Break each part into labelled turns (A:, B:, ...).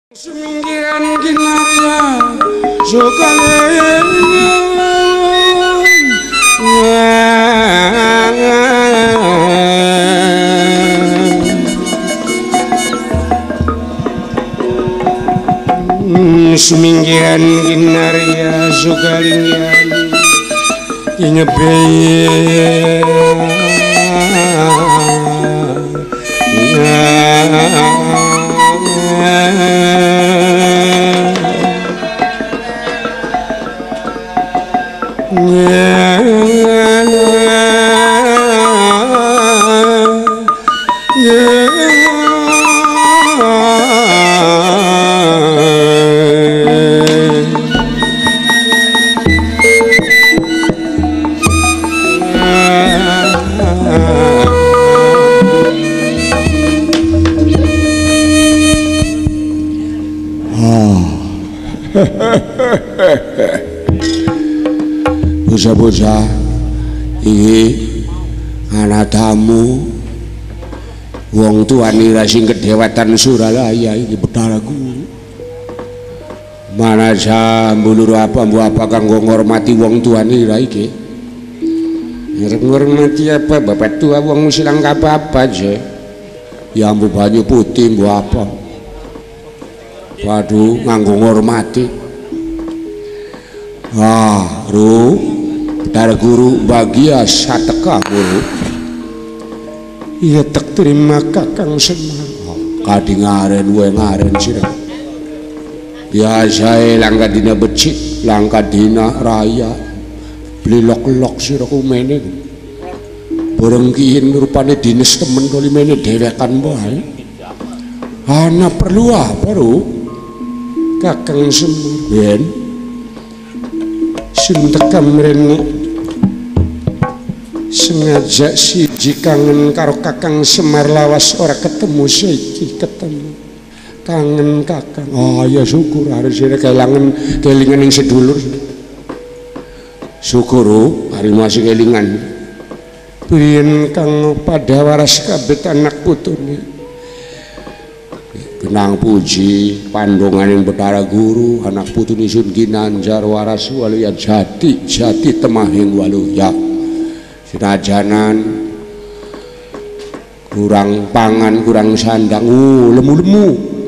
A: Seminggiran kinarya sukanya seminggiran kinarya sukanya ingebaya bocah-bocah iki ana tamu wong tuanira sing kedewatan Suralaya iki Batharaku manaja mbulur apa kanggo ngormati wong tuanira iki ngormati apa bapak tua wong silang apa aja ya ambu banyu putih mbu apa waduh nganggo ngormati ru Bathara Guru bahagia sateka guru iya tak terima Kakang Semar kadingaren we ngaren sira biasa langka dina becik langka dina raya beli lok-lok sira kumene bareng kiin rupane dinas temen kali mene dewekan bae ana perlu apa ru Kakang Semar ben sintekam rene sengaja siji kangen karo Kakang Semar lawas ora ketemu saiki ketemu kangen Kakang ya syukur harus kelangan kelingan yang sedulur syukur hari masih kelingan biyen kang pada waras kabeh anak putune kenang puji pandongan yang Bathara Guru anak putune Sun Ginanjar waras waluya jati temahing waluya sinajanan kurang pangan kurang sandang lemu-lemu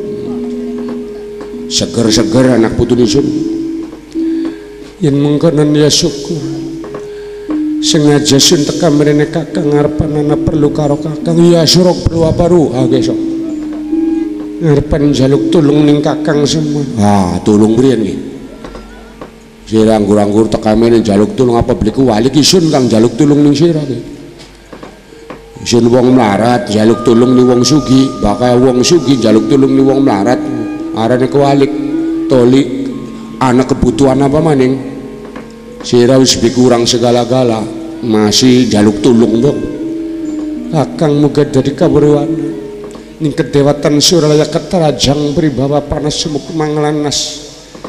A: seger-seger anak putune Sun yen mengkonon ya syukur sengaja Sun teka mrene Kakang ngarepan ana perlu karo Kakang ya surok perlu apa ru gesok ngarepan jaluk tulung ning Kakang Semar tulung priyen iki sirang kurang-kurang teka mene jaluk tulung apa beli kuwali ki Sun kang jaluk tulung ning sira ki Sun wong melarat jaluk tulung ning wong sugih bakal wong sugih jaluk tulung ning wong melarat arane kuwalik toli ana kebutuhan apa maning sira wis kurang segala-gala masih jaluk tulung dong Kakang muga dadi kaburuan ning kedewatan Suralaya keterajang pribawa panas semuk manglanas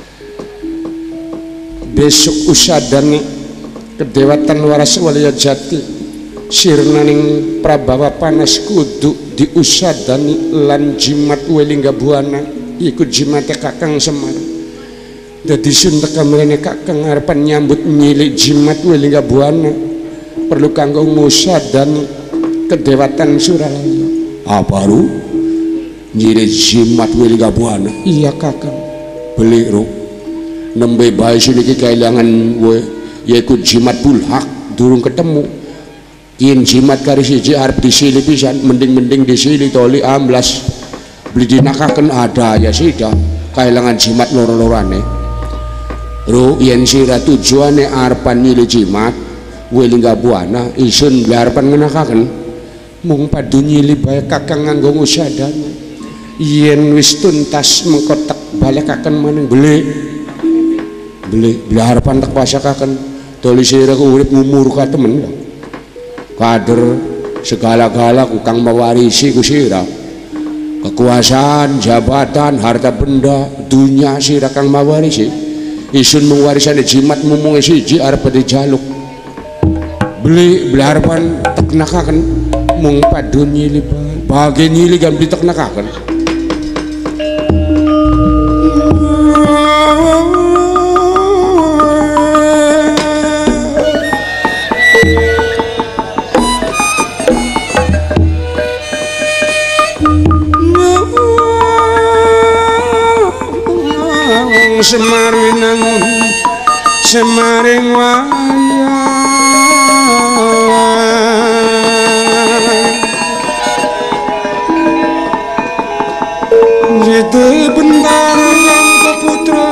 A: besok usadani kedewatan waras walia jati sirna ning prabawa panas kudu diusadani lan jimat welingga buana ikut jimatnya Kakang Semar dadi Sun teka mrene Kakang ngarepan nyambut nyilih jimat welingga buana perlu kanggo ngusadani kedewatan Suralaya apa ru nyilih jimat welingga buana iya Kakang beli ru nembe bae siniki kailangan we yaiku jimat bulhak durung ketemu yen jimat kari siji arep disili pisan mending disili toli amblas beli dinakaken ada ya sida kailangan jimat loro-lorane ro yen sira tujuane arepan nyili jimat welingga buana isun arepan ngenakaken mung padu nyili bae Kakang nganggo ngusadani yen wis tuntas mengko tek balekaken maning beli harapan tak pasakaken toli sira ku urip ngumur ka temen kader segala-gala ku kang mewarisi ku sira kekuasaan jabatan harta benda dunia sira kang mewarisi isun mewarisane jimat mumung siji arep dijaluk beli harapan tak nakaken mung padu nyili bahagia nyili gam ditek nakaken Semar winangun Semaring wayang Jete bentar yang keputra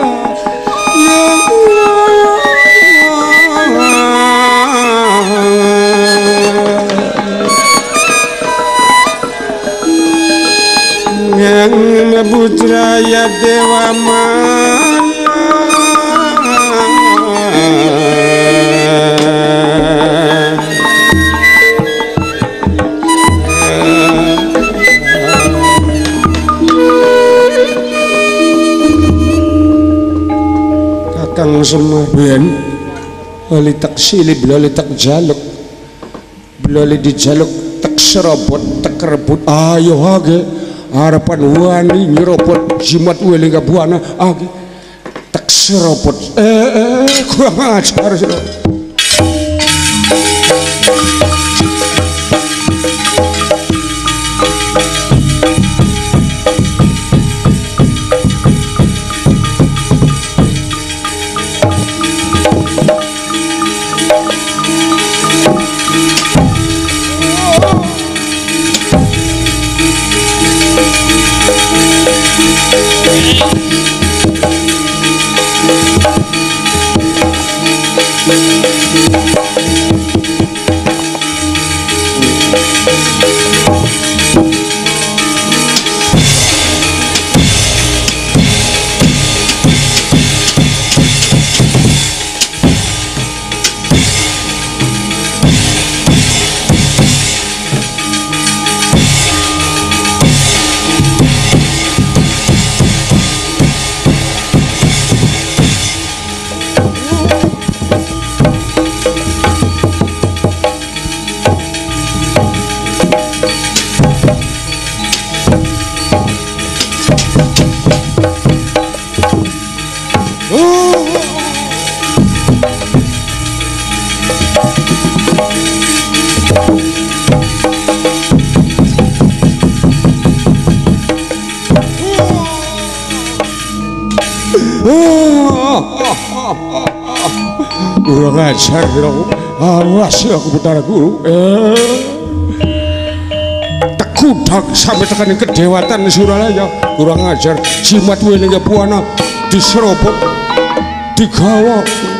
A: yang putra ya Dewa Maya Kakang Semar ben oli tak silih beloli tak jaluk beloli dijaluk tak serobot tak rebut ayo age harapan wani nyerobot jimat weling buana age tak serobot kurang ajar sih kurang ajar aku awas ya aku putar guru tekudak sampai tekanin kedewatan Suralaya kurang ajar jimat wening buana diserobot digawa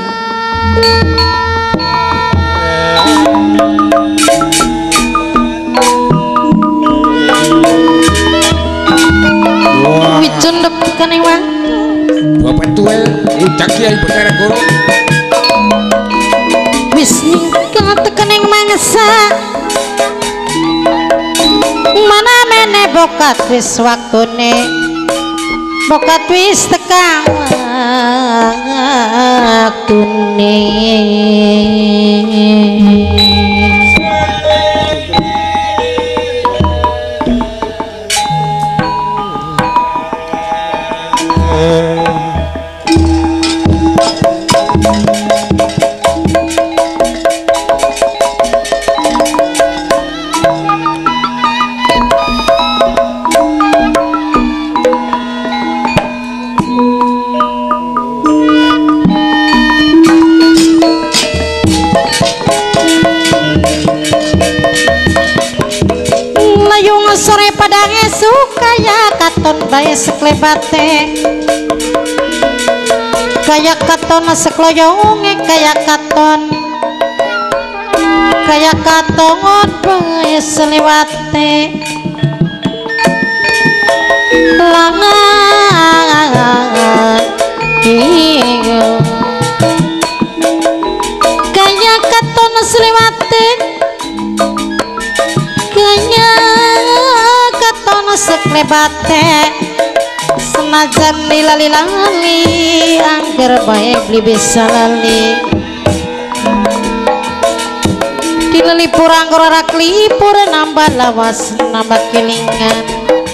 B: wicunduk kaning wang
A: bapak tua udah kiai putar guru
B: wis ninggal tekening mangsa mana mene bokat wis waktune bokat wis tekan waktune sore padang esuk kaya katon bae seklebate kaya katon sekloyonge kaya katon bae selewate langan kaya katon selewate kaya seklebate senajan lali angger bae beli bisa lali dilelipur anggur ora klipur nambah lawas nambah kelingan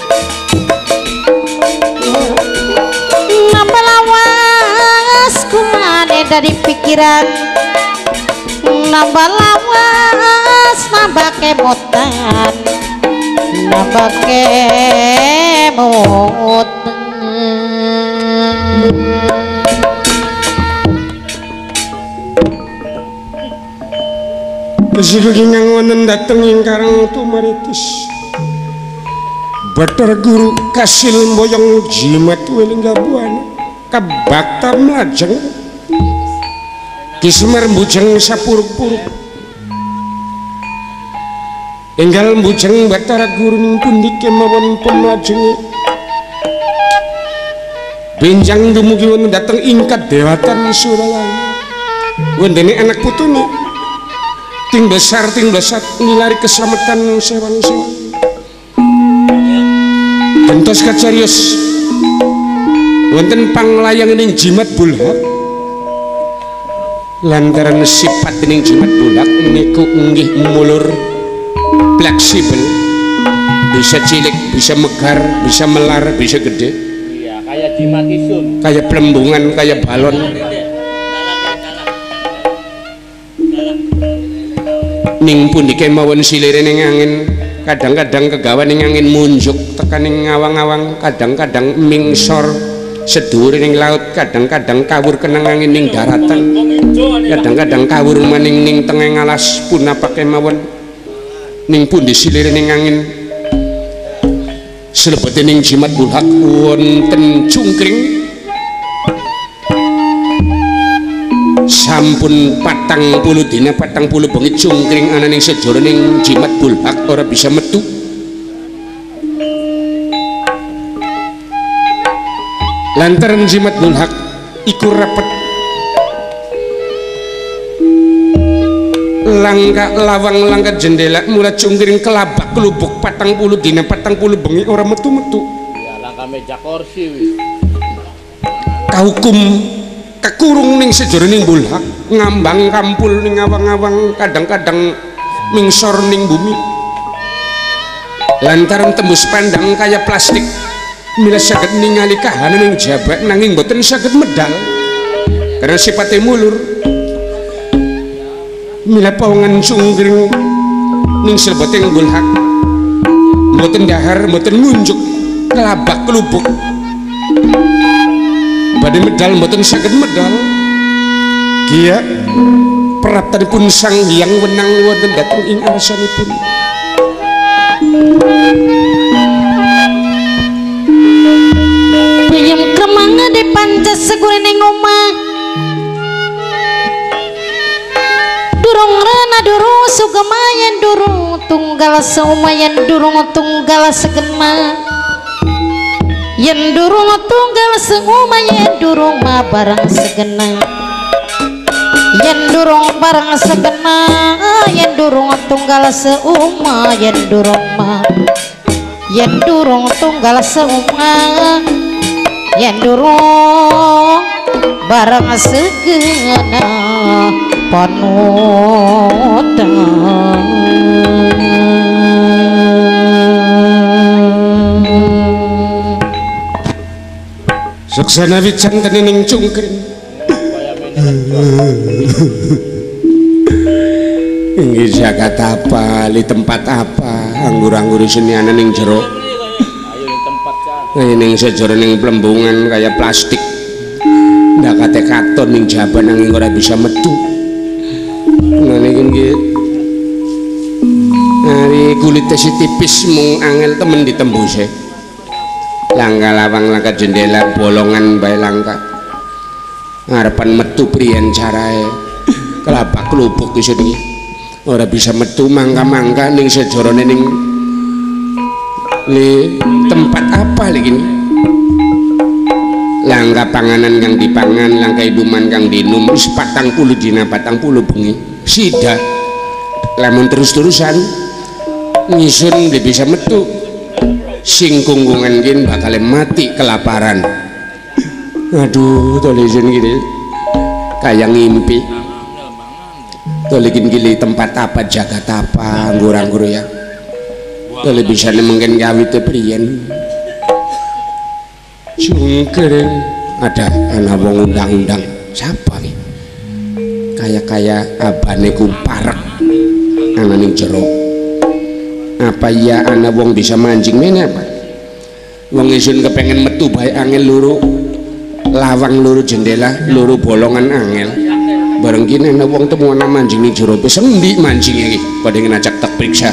B: nambah lawas kumane dari pikiran nambah lawas nambah kemotan nambah kemot
A: Sirugingang wonten dhateng ingkang tumaritis Bathara Guru kasil mboyong jimat Welinggabuana kabakta mlajeng Ki Semar mbujeng sapuruk-puruk enggal mbujeng Bathara Guru ning pundi kemawon pemlajenge benjang dumugi wonten dhateng ingkat Dewatan Suralaya wondene anak putune ting besar ngilari keselamatan sewang-sewang gentos kacarios wonten panglayang ning jimat bulhak lantaran sifat ning jimat bulhak niku inggih mulur fleksibel bisa cilik bisa megar bisa melar bisa gede
C: kayak jimat isun
A: kayak pelembungan kayak balon ning pundi kemawon silire ning angin kadang-kadang kegawan ning angin munjuk tekan ning ngawang-ngawang kadang-kadang mingsor sedhuwur ning laut kadang-kadang kawur kenang angin ning daratan kadang-kadang kawur maning ning tengah alas punapa kemawon ning pundi silire ning angin selebete ning jimat bulhak wonten cungkring sampun 40 dina 40 bengi cungkring ana ning sejoro ning jimat bulhak ora bisa metu lantaran jimat bulhak iku rapet langka lawang langka jendela mula cungkring kelabak kelubuk 40 dina 40 bengi ora metu-metu
C: ya langka meja kursi wis
A: kahukum kekurung ning sejero ning bulhak ngambang kampul ning awang-awang kadang-kadang mingsor ning bumi lantaran tembus pandang kaya plastik mila saged ningali kahanan ning jabak nanging boten saged medal karena sifatnya mulur mila pawongan cungkring ning selebeteng bulhak mboten dahar mboten ngunjuk kelabak kelubuk badhe medal mboten saged medal kiya praptanipun sang hyang wenang wonten dhateng ing arsanipun
B: piyem kremang di pancas segurining omah durung rena durung sugema yen durung tunggal sauma yen durung tunggal segena yen durung tunggal sauma yen durung ma bareng segena yen durung bareng segena yen durung tunggal sauma yen durung ma yen durung tunggal sauma yen durung bareng segena panutan
A: suksana wicanten ning cungkring inggih jagat apa li tempat apa anggur-anggur seniana ning jero
C: ayo ning tempat ka
A: ning sejero ning pelembungan kaya plastik ndak kate katon ning jaban nanging ora bisa metu niki nggih ari kulite si tipis mung angel temen ditembuse langka lawang langka jendela bolongan bae langka ngarepan metu priyen carae kelabak kelubuk iso iki ora bisa metu mangka-mangka ning sejorone ning li tempat apa lagi ini langka panganan kang dipangan langka iduman kang dinum wis 40 dina 40 bengi sida lamun terus-terusan ngisun dia bisa metu sing kungkungan gin bakal mati kelaparan aduh tolizin gini kayak ngimpi tolikin gili tempat apa jagat apa anggur-anggur ya toli bisa mungkin gawit priyen cungkring ada anak wong undang-undang siapa nih kayak abane ku parek ana ning jero apa ya anak wong bisa mancing mene apa wong isun kepengen metu bae angel luru lawang luru jendela luru bolongan angel bareng kene ana wong temuan manjing ning jero bis endi manjing iki padha ngajak tak periksa.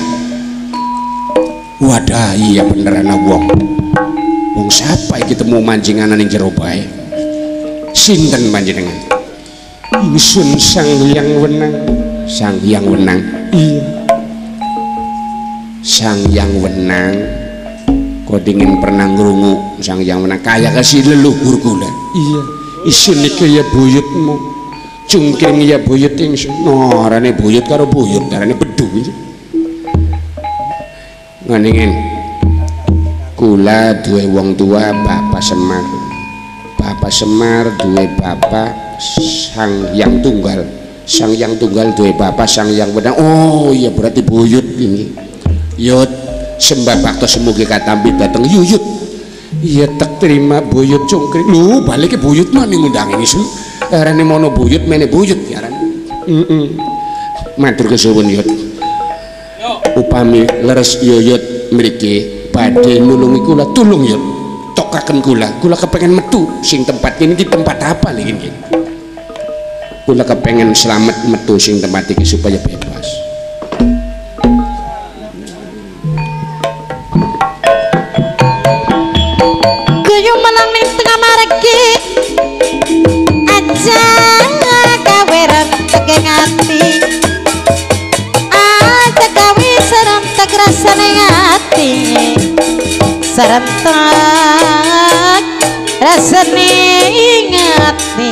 A: Wadah iya bener ana wong siapa iki temu manjing ana ning jero bae. Sinten panjenengan? Ingsun Sang Hyang Wenang. Sang Hyang Wenang. Iya. Sang Hyang Wenang. Kok dingin pernah ngrungu Sang Hyang Wenang kaya kasih leluhur kula. Iya. Isun iki ya buyutmu. Cungkring ya buyut ingsun. Norane buyut karo buyut, darane bedu iki. Nganingin. Kula duwe wong tua Bapak Semar. Bapak Semar duwe bapak Sang Hyang Tunggal. Sang Hyang Tunggal duwe bapak Sang Hyang Wenang. Oh iya berarti buyut ini. Yut sembah bakto semugi katampi dateng yuyut. Iya tak terima buyut cungkring. Lu balik ke buyut mah ning undang ini su. Arane mono buyut mene buyut ya arane. Matur kesuwun yut. Upami leres yuyut mriki badhe nulungi kula tulung yut. Tokaken kula kepengen metu sing tempat ini di tempat apa nih ini? Kula kepengen selamat metu sing tempat ini supaya bebas.
B: Guyung menang ning tengah margi aja kaweran tegeng ati aja gawe serentak rasane ati serentak rasane ingati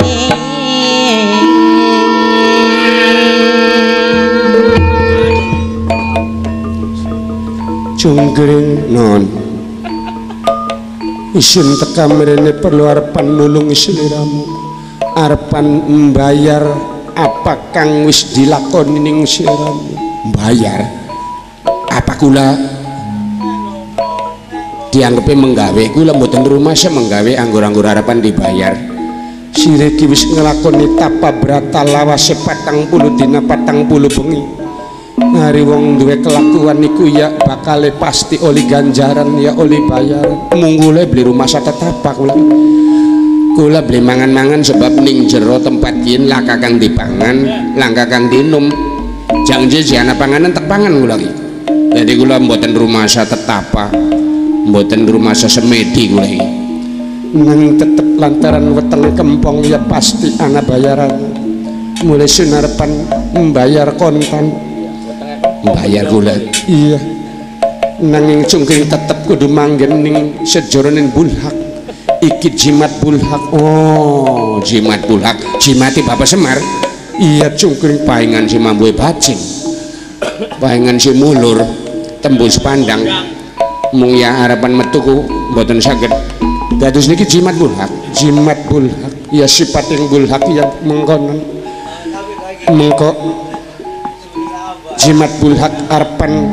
A: Cungkring non isun teka mrene perlu arepan nulungi sliramu arepan mbayar apa kang wis dilakoni ning sliramu mbayar apa kula dianggepe menggawe kula mboten rumah saya menggawe anggur-anggur harapan dibayar sireki wis ngelakoni tapa brata lawase 40 dina 40 bengi hari wong duwe kelakuan niku ya bakale pasti oli ganjaran ya oli bayaran munggule beli rumah satetapak kula beli mangan-mangan sebab ning jero tempat yen lah kakang dipangan lang kakang dinum jang jejana panganan tak pangan kula iki jadi kula mboten rumah satetapak mboten rumah sesemedi kula iki nang tetep lantaran weteng kempong ya pasti ana bayaran mulai sunarepan membayar kontan bayar kula iya nanging cungkring tetep kudu manggen ning sejoroning bulhak iki jimat bulhak oh jimat bulhak jimati Bapak Semar iya cungkring paingan si mamboe bajing paingan si mulur tembus pandang mung ya harapan metuku mboten saged dados niki jimat bulhak ya sipating bulhak ya mengkonon mengko jimat bulhak arpan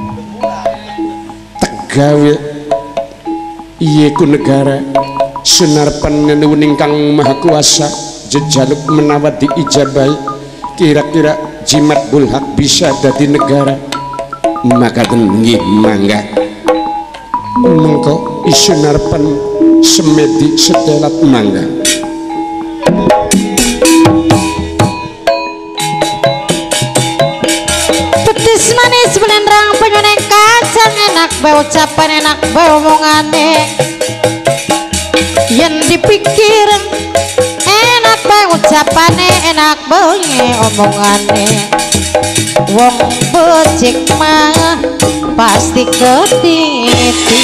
A: tegawe iye ku negara sunarpan nenuwun ingkang maha kuasa jejaluk menawat diijabahi kira-kira jimat bulhak bisa dadi negara maka nggih mangga mengko isunarpan semedi setelat mangga
B: manis belendrang penyuning kacang enak bae ucapan enak bae omongane yen dipikir enak bae ucapane enak bae omongane wong becik mah pasti ketiti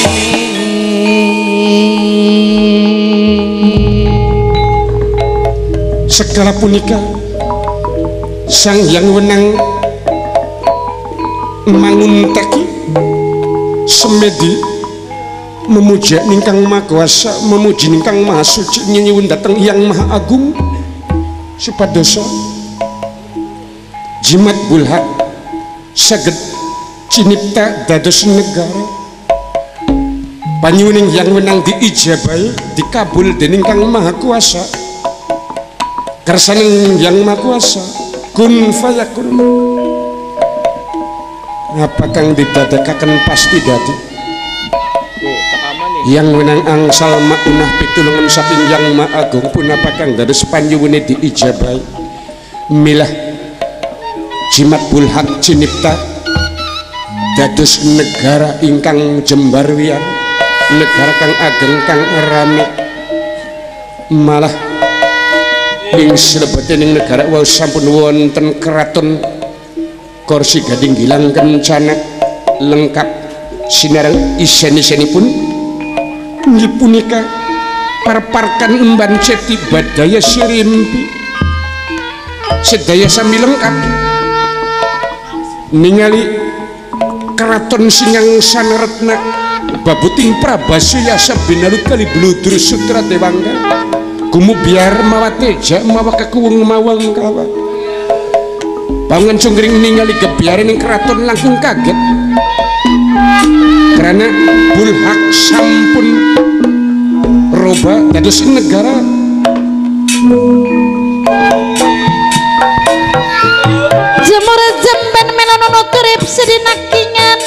A: segala punika Sang Hyang Wenang mangunteki semedi memuja ningkang maha kuasa memuji ningkang maha suci nyuwun dhateng Hyang Maha Agung supadosa jimat bulhak saged cinipta dados negara panyuwuning Hyang Wenang diijabahi dikabul dening Kang Maha Kuasa kersaning Hyang Maha Kuasa kun fayakun apa kang didadekaken pasti dadi Hyang Wenang angsal maunah pitulungan saking Hyang Maha Agung punapa kang dados panyuwune diijabahi milah jimat bulhak jinipta dados negara ingkang jembar wiyar, negara kang ageng kang rame, malah ing slebeting negara wau sampun wonten keraton Kursi Gading Gilang Kencana lengkap sinareng isen-isenipun inggih punika parparkan emban ceti badaya sirimpi sedaya sami lengkap ningali keraton Singang Saneretna babuting Prabasya sabinalu kali bludur sutra dewangga gumu biar mawa teja mawa kekuwung mawang kawa bangun cungkring ningali gebiarin yang keraton langkung kaget karena bulhak sampun roba dados negara
B: jemur jemben melanono turip sedinakingan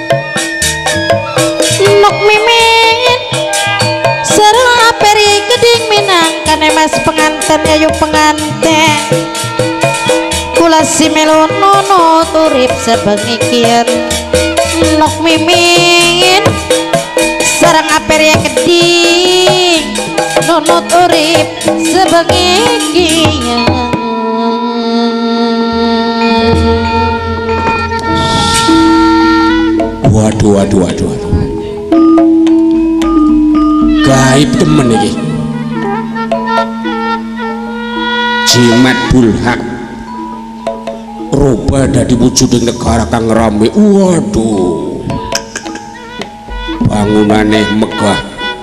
B: nok mimin sareng aperi geding minangkan mas penganten ayu penganten kula si melonono turip sebengikian nok mimin sareng aperi geding nono turip sebengikian.
A: Waduh gaib temen iki jimat bulhak roba dadi wujuding negara kang rame. Waduh bangunane megah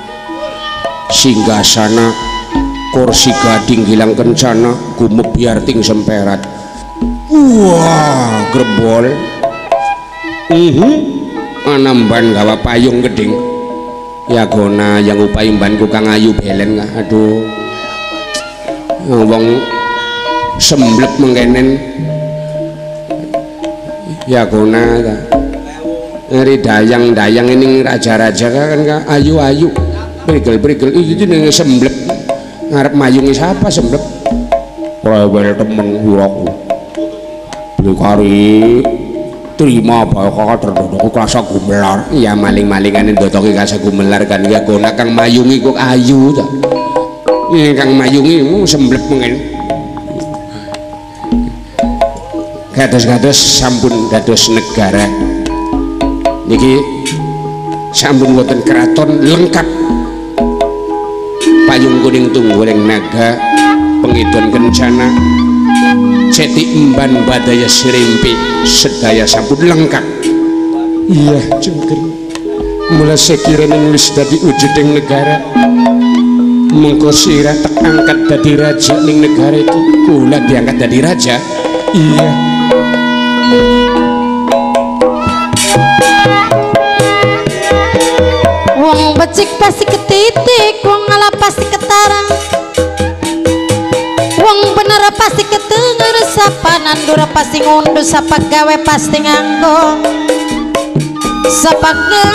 A: singgasana Kursi Gading Gilang Kencana gumebyar ting semperat. Wah grebol anamban gawa payung geding ya gona yang upai mbanku kang ayu belen nggak aduh wong semblep mengkenen ya gona ngeri dayang ini raja-raja kan nggak ayu berigel itu nih semblep ngarep mayungi siapa semblep rewel temen huraku beli kari terima bakal terdodoki kasa gumelar iya maling-malingan dodoki kasa gumelar kan ya gona kang mayungi kok ayu ta ini kang mayungi semblep mengen gados-gados sampun dados negara niki sampun wonten keraton lengkap payung kuning tungguleng naga pengidon kencana ceti emban badaya sirimpi sedaya sampun lengkap. Iya cungkir mulai sekiranya wis dadi wujuding negara mengko sira tak angkat dadi raja ning negara iki kula diangkat dadi raja. Iya
B: wong becik pasti ketitik wong ngalah pasti ketarang wong bener pasti ketenger sapa nandura pasti ngunduh sapa gawe pasti nganggo sapa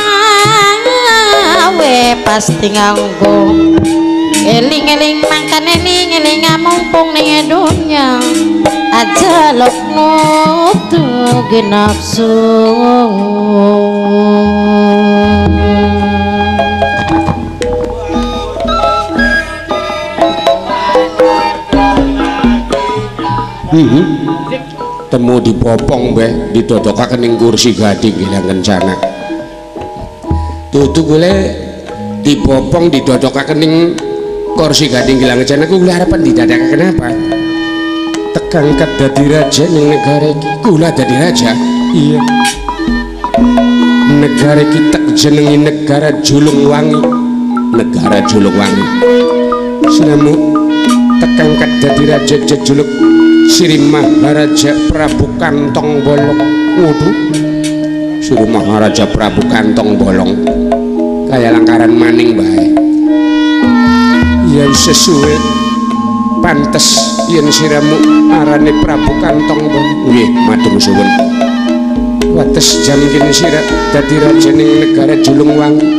B: gawe pasti nganggo eling-eling mangkan eling-eling mumpung ning dunya aja lok nutu genapsu.
A: Temu dipopong beh didodokaken ning Kursi Gading Gilang Kencana tutu boleh dipopong didodokaken ning Kursi Gading Gilang Kencana kula harapan didadakaken apa tekangkat dadi raja ning negara iki kula dadi raja. Iya negara kita jenengi negara Julungwangi negara Julungwangi sinamu tekangkat dadi raja jejuluk Sri Maharaja Prabu Kantong Bolong. Waduh Sri Maharaja Prabu Kantong Bolong kaya langkaran maning bae yang sesuai pantes yen siramu arane Prabu Kantong Bolong. Nggih matur suwun wates jam kene sira dadi raja ning negara Julungwangi.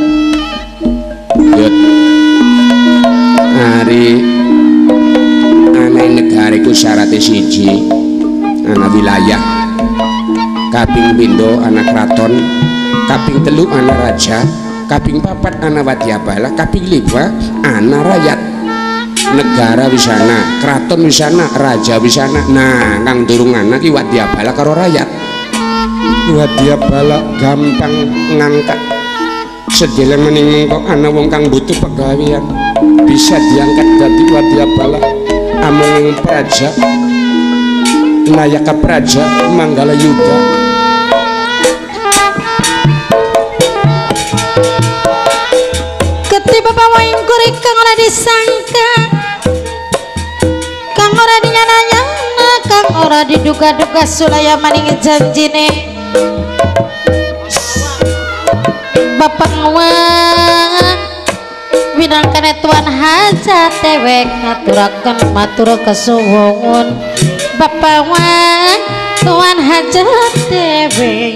A: Yut ari aneh negara negara iku syaratnya siji ana wilayah, kaping pindho ana kraton, kaping telu ana raja, kaping papat ana wadyabala, kaping lima ana rakyat. Negara wisana, kraton wisana, raja wisana. Nah kang durung ana ki wadyabala karo rakyat. Wadyabala gampang ngangkat, sedheleng mening mengko ana wong kang butuh pegawean bisa diangkat dadi wadyabala. Amung praja Nayaka Praja Manggala Yuda
B: ketiba pawing kurik kang ora disangka, kang ora dinyana-nyana, kang ora diduga-duga sulaya maning janjine Bapak Nguang widangkane tuan hajat dewek ngaturaken matur kesuwun Bapak Nguang tuan hajat dewek.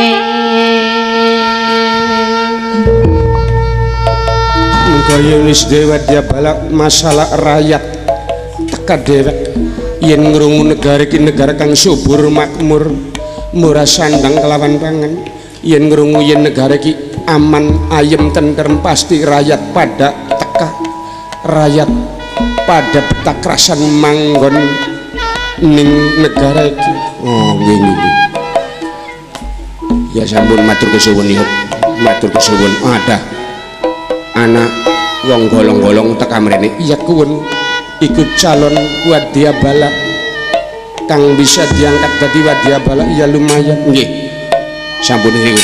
A: kaya wis dewa dia balak masalah rakyat teka dewek yen ngrungu negara iki negara kang subur makmur murah sandang kelawan pangan. Yen ngrungu yen negara iki aman ayem tentrem pasti rakyat pada teka, rakyat pada betakrasan manggon ning negara iki. Oh nggih nggih. Ya sampun matur kesuwun ya. Matur kesuwun. Ada anak wong golong-golong teka mrene. Iya kuwun ikut calon wadyabala kang bisa diangkat dadi wadyabala ya lumayan. Nggih. Sampun riwut.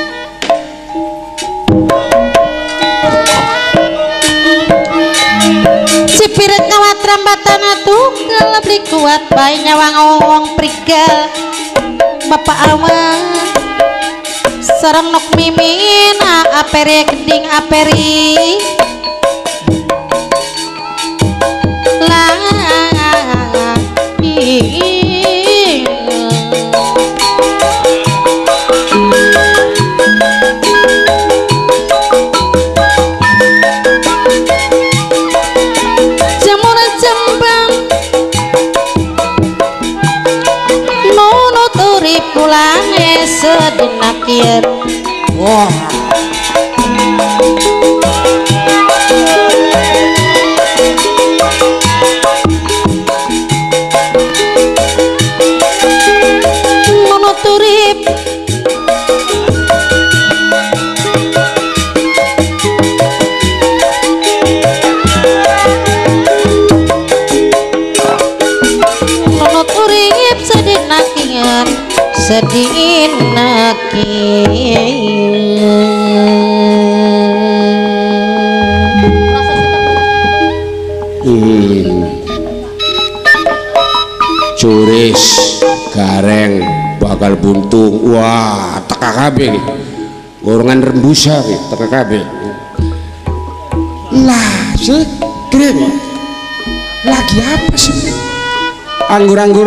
B: Cipiret ngawat rambatan tunggal beli kuat bayi nyawang wong prigal Bapak Awang sareng nok mimin aperi geding aperi pulane sedinakian. Wah mono turip mono turip sedinakian sedinaki
A: curis gareng bakal buntung. Wah teka kabeh gorongan rembusa teka kabeh lah sih keren lagi apa sih anggur-anggur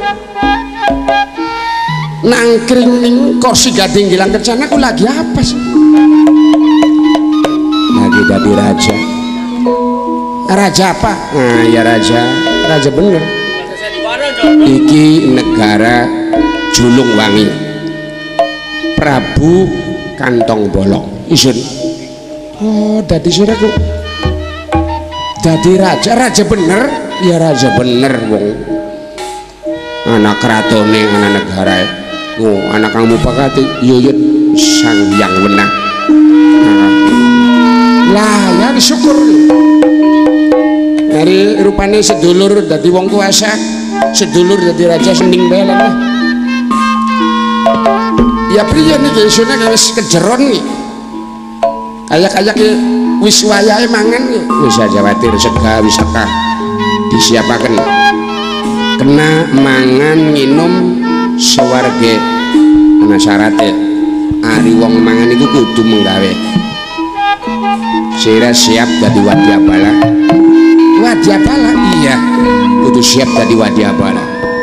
A: nangkring ning kursi gading gilang kencana aku lagi apa sih? Lagi jadi raja. Raja apa? Nah ya raja bener. Iki negara Julung Wangi Prabu Kantong Bolong isun. Oh dadi siraku dadi raja bener ya raja bener wong anak kratone anak negara. Oh, anak kang mupakati yuyut sang yang wenang. Lah ya disyukur. Dari rupane sedulur dadi wong kuasa, sedulur dadi raja sending bae lah. Ya priye niki isune wis kejeron iki. Kayak wis wayahe mangan iki. Wis aja watir sega wis akah disiapaken. Kena mangan minum sewarge ana syaratnya ari wong mangan iku kudu menggawe sira siap dadi wadyabala iya kudu siap dadi wadyabala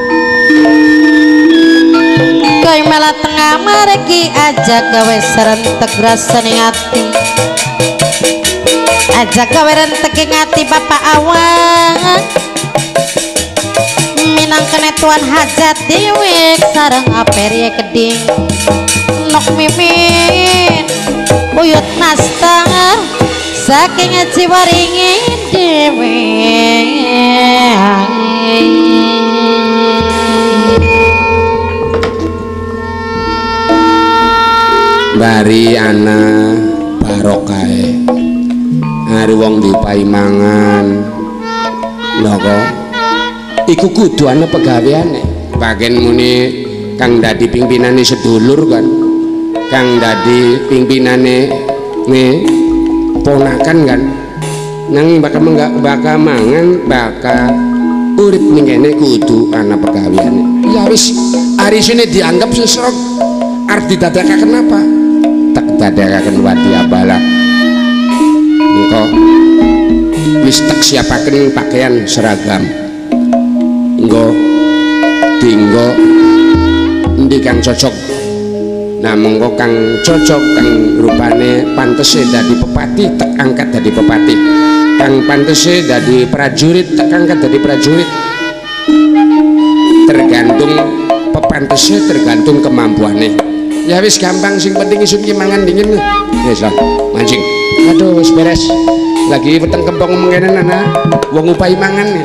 A: kowe malah tengah mareki aja gawe serentek rasane ati aja gawe rentek ing ati Bapak Awang
B: tuan hajat dewek sareng aperie keding nok mimin buyut nasta saking jiwaringin dewek
A: bari ana barokae hari wong diupahi mangan lho iku kudu ana pegaweane bagian muni kang dadi pimpinane sedulur kan kang dadi pimpinane ponakan kan nang bakal mangan bakal urip ning kene kudu ana pegaweane ya wis arisine dianggap sesrok arep didadekaken apa tak dadekaken wadi abala engko wis tak siapaken pakaian seragam engko dinggo endi kang cocok nah monggo kang cocok kang rupane pantese dadi pepati tak angkat dadi pepati kang pantese dadi prajurit tak angkat dadi prajurit tergantung pepantese tergantung kemampuane ya wis gampang sing penting isun ki mangan dingin wis lah mancing aduh wis beres lagi weteng kembang mengene ana wong upahi mangan nih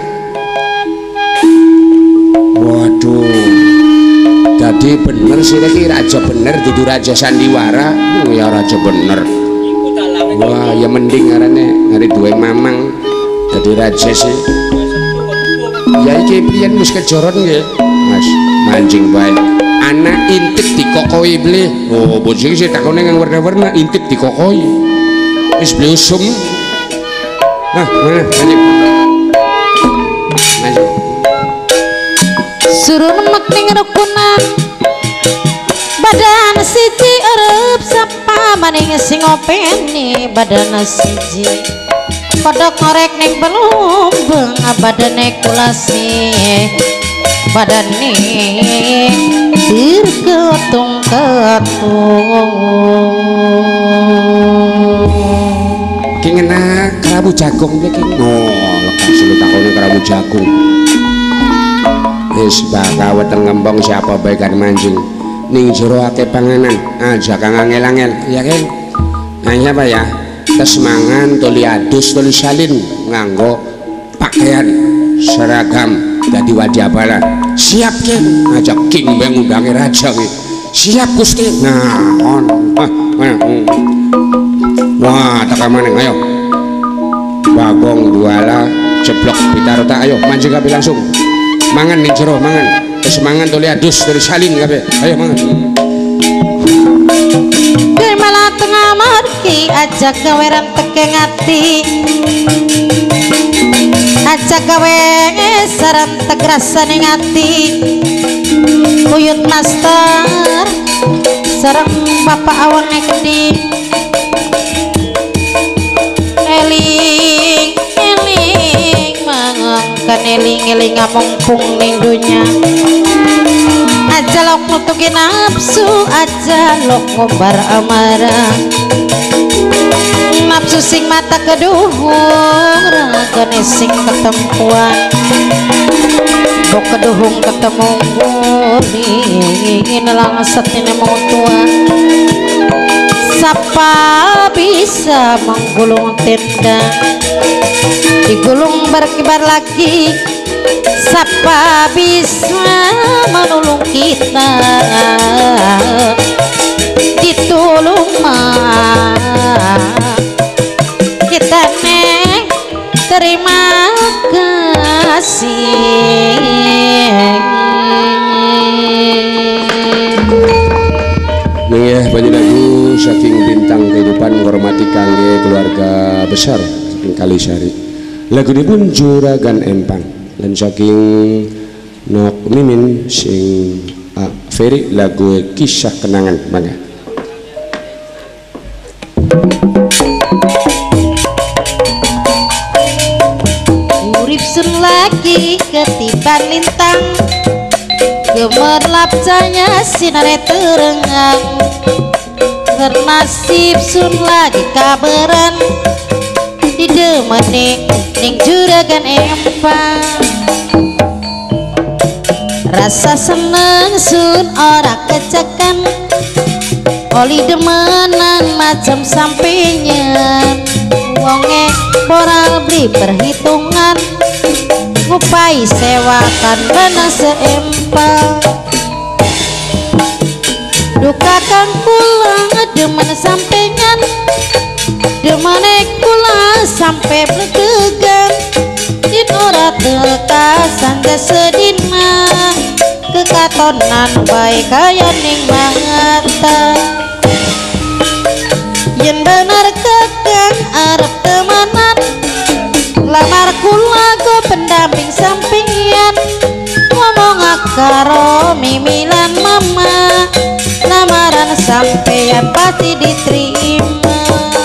A: waduh jadi bener sih iki raja bener dudu raja sandiwara ya raja bener wah ya mending arane hari duwe mamang jadi raja sih ya iki piyen wis kejoron nggih Mas mancing bae anak intip dikokoi beli oh bojong sih takone yang warna-warna intip dikokoi wis beli usum nah mana mancing
B: suruh nemek ning rukunan badan siji arep sapa maning sing openi badan siji kodok ngorek ning belumbeng badane kulasi badane dirketung-ketung
A: kengena kerabu jagung iki oh lekas lu takone kerabu jagung wis bakal weteng ngembang siapa bae kan mancing ning jero akeh panganan aja kang angel-angel ya kan hanya apa ya tes mangan tuli adus tuli salin nganggo pakaian seragam dadi wadi abala siap kan ajak king beng undange raja ki siap Gusti nah on wah tak maneh ayo bagong duala jeblok pitarota ayo mancing kabeh langsung mangan ning jero mangan terus mangan tuli adus tuli salin kabeh ayo mangan
B: malah tengah marki ajak gaweran tekeng ati ajak gawe saran tegrasan ing ati buyut master sareng bapak awang gede eling mangangkan eling ngamumpung ning dunya aja lok nutukin nafsu aja lok ngobar amarah nafsu sing mata keduhung ragane sing ketempuan bok keduhung ketemu ini lang setine mau tua sapa bisa menggulung tenda digulung berkibar lagi siapa bisa menolong kita ditolong kita neng terima kasih
A: ya banyak lagu saking bintang kehidupan menghormati kangge keluarga besar saking Kalisari lagu ini pun Juragan Empang dan saking Nok Mimin sing Ferry lagu kisah kenangan mangga
B: urip sun lagi ketiban lintang gemerlap cahaya sinare terengang bernasib sun lagi kabaran di demening ning Juragan Empang rasa seneng sun ora kecekan oli demenan macam sampingan wonge moral beli perhitungan ngupai sewakan benang seempel duka kang kula demen sampingan demane kula sampai blegegan din ora teka sangga sedin mah kekatonan baik kaya ning mata yen bener kekang arep temanan lamar kula go pendamping sampingan ngomong karo mimilan mama lamaran sampeyan pasti diterima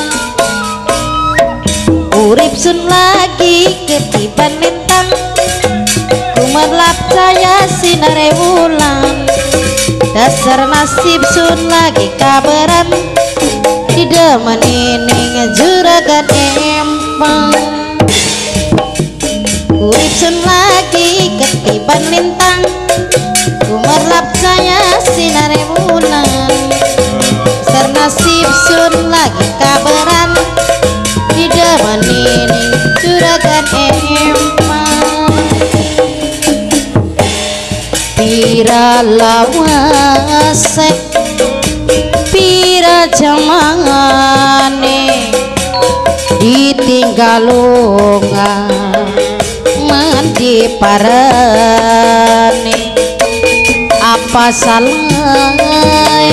B: urip sun lagi ketiban lintang kumerlap saya sinare wulan dasar nasib sun lagi kabaran didemeni ning juragan empang urip sun lagi ketiban lintang kumerlap saya sinare wulan dasar nasib sun lagi kabaran didemeni ning juragan empang pira lawase pira jamangane ditinggalunga mandi parane apa salah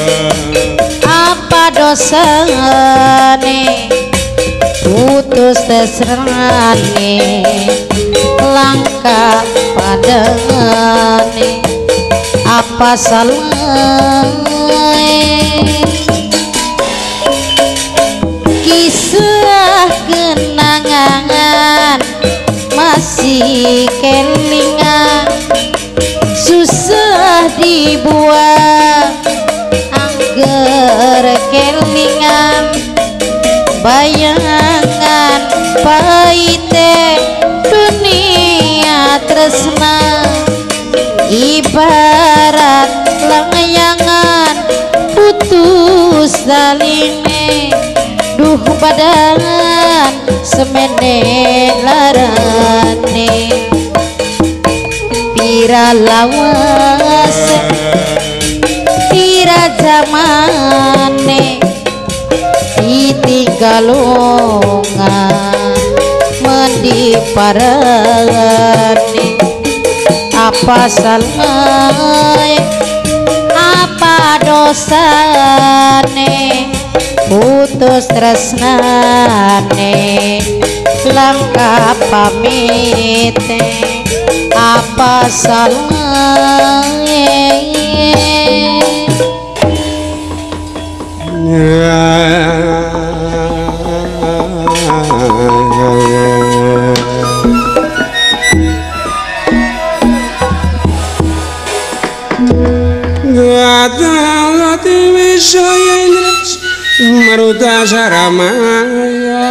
B: apa dosane putus tesrane langkah padane apa salah kisah kenangan masih kelingan susah dibuang angger kelingan bayangan pahite dunia tresna ibarat layangan putus daline duh badan semene larane pira lawas pira zamane ditinggalunga mendi parane apa salah apa dosane putus tresnane langkah pamite apa salah
A: Gati wisaya indras maruta saramaya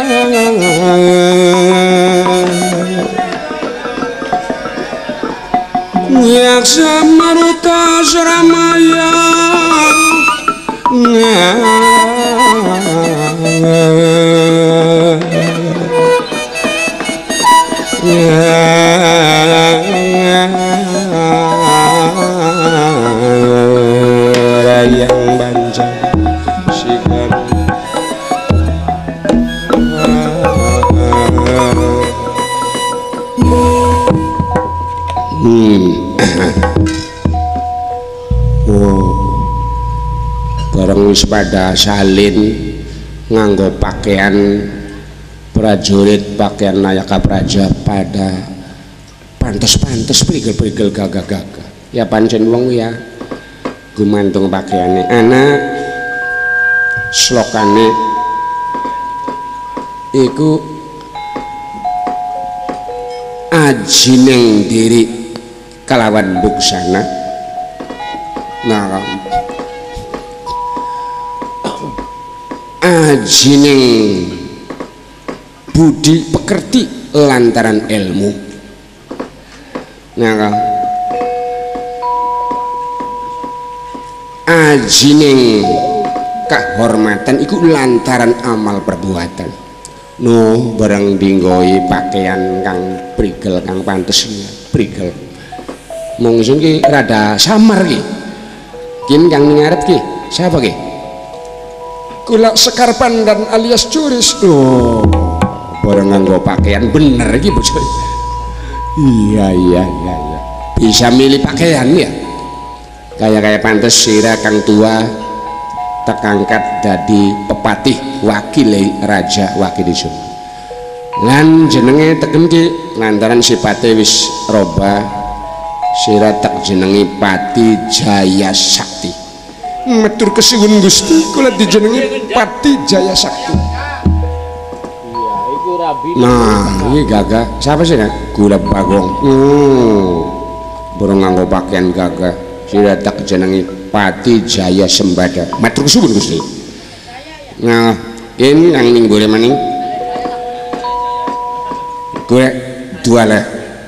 A: yaksa maruta saramaya yang banjang sikan bareng wis pada salin nganggo pakaian prajurit pakaian nayaka praja pada pantes-pantes prigel-prigel gagah-gagah ya pancen wong ya gumantung pakaiane anak slokane iku ajining diri kalawan buksana nah ajining budi pekerti lantaran ilmu nah ajining kahormatan iku lantaran amal perbuatan. No barang dinggoi pakaian kang prigel kang pantes prigel. Mung sing ki rada samar ki. Kin kang ngarep ki siapa ki? Kula Sekar Pandan alias Curis. Oh, barang nganggo pakaian bener iki bos. Iya. Bisa milih pakaian ya. Kayak pantes sira kang tua tekangkat dadi pepatih wakile raja Wakidisun. Lan jenenge teken ki lantaran sipate wis roba sira tak jenengi Pati Jaya Sakti. Matur kesuwun Gusti kula dijenengi Pati Jaya Sakti.
C: Iya, itu Rabi.
A: Nah, ini gagah. Siapa sih nak? Gula Bagong. Burung nganggo pakaian gagah. Sira tak jenengi Pati Jaya Sembada. Matur kesuwun Gusti. Nah, ini yang ning boleh maning. Gue dua lah